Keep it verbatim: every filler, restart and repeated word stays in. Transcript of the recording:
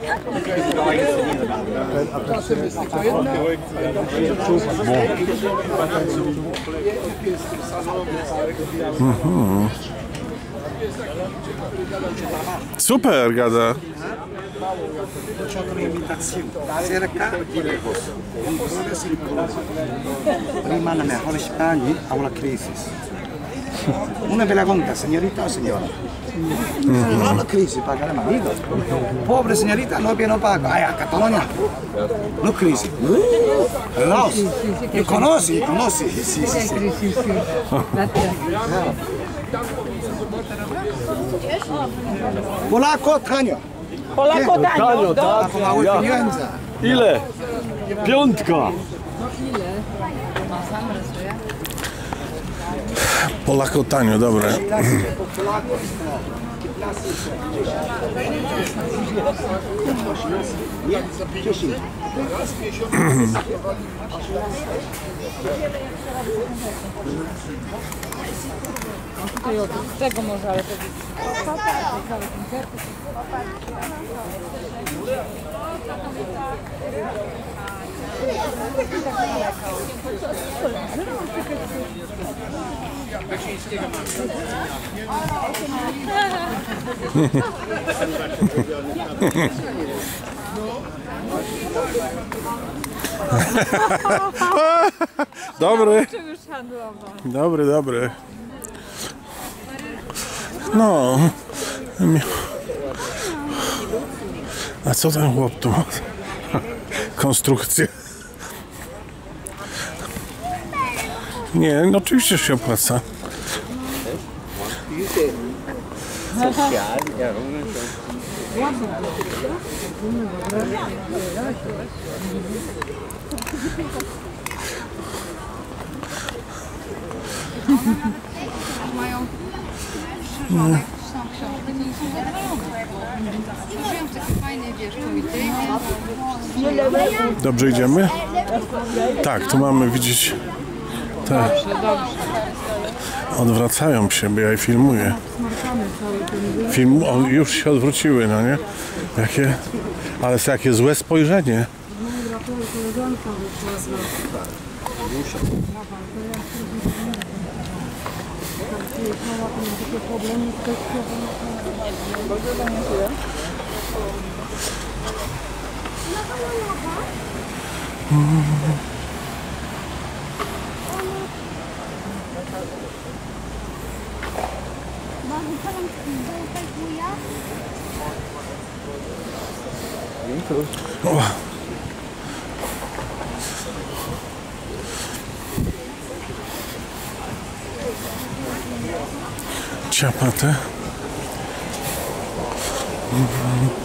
Mhm. Super gada. Prima la mejor España, ahora crisis. Una me la conta, señorita o señora. No la crisis, paga el marido. Pobre señorita, no viene pago. Ay, a Cataluña. No crisis. Laos. Me conoce, me conoce. Sí, sí, sí. Polaco, tanio. Polaco tanio, Tak, małe pieniądze. Ile? Piątka. Polako tanio, dobre. Tutaj od tego może, ale to Dobry. Dobry, dobry. No. A co ten chłop tu ma? Konstrukcję. Nie, no oczywiście się opłaca. Mają szybonek, są książki, to nie są zadowolone. Żyją w takiej fajnej, wiesz, powitej. Dobrze idziemy? Tak, tu mamy widzieć. Tak. Odwracają się, bo ja je filmuję. Film, o, już się odwróciły, no nie? Jakie, ale to jakie złe spojrzenie. O. Ciapatę. Mhm.